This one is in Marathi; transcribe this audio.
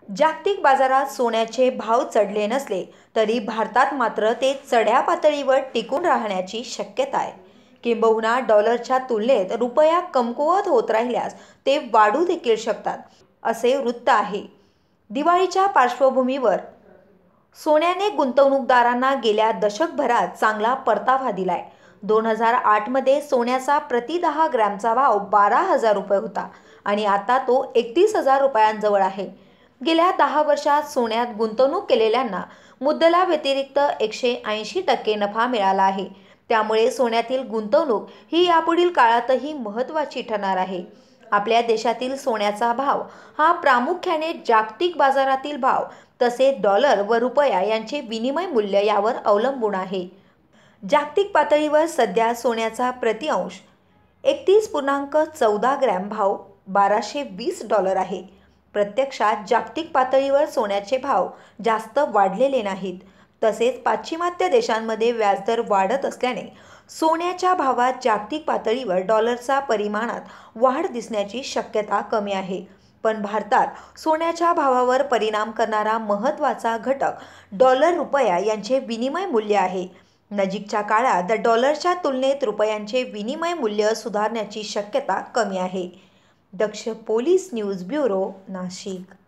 जागतिक बाजारात सोन्याचे भाव चढले नसले तरी भारतात मात्र ते चढ्या पातळीवर टिकून राहण्याची शक्यता आहे। किंबहुना डॉलरच्या तुलनेत रुपया कमकुवत होत राहिल्यास ते वाढू देखील शकतात, असे वृत्त आहे। दिवाळीच्या पार्श्वभूमीवर सोन्याने गुंतवणूकदारांना गेल्या दशकभरात चांगला परतावा दिलाय। 2008 मध्ये सोन्याचा प्रति 10 ग्रॅमचा भाव 12,000 रुपये होता आणि आता तो 31,000 रुपयांजवळ आहे। गेल्या 10 वर्षात सोन्यात गुंतवणूक केलेल्यांना मुद्दला व्यतिरिक्त 180% नफा मिळाला आहे। त्यामुळे सोन्यातील गुंतवणूक ही यापुढील काळातही महत्त्वाची ठरणार आहे। आपल्या देशातील सोन्याचा भाव हा प्रामुख्याने जागतिक बाजारातील भाव तसेच डॉलर व रुपया यांचे विनिमय मूल्य यावर अवलंबून आहे। जागतिक पातळीवर सध्या सोन्याचा प्रति अंश 31.14 ग्रॅम भाव $1220 आहे। प्रत्यक्षात जागतिक पातळीवर सोन्याचे भाव जास्त वाढलेले नाहीत। तसेच पाश्चिमात्य देशांमध्ये व्याजदर वाढत असल्याने सोन्याच्या भावात जागतिक पातळीवर डॉलरचा परिमाणात वाढ दिसण्याची शक्यता कमी आहे। पण भारतात सोन्याच्या भावावर परिणाम करणारा महत्त्वाचा घटक डॉलर रुपया यांचे विनिमय मूल्य आहे। नजीकच्या काळात डॉलरच्या तुलनेत रुपयांचे विनिमय मूल्य सुधारण्याची शक्यता कमी आहे। Daksh police news bureau, Nashik.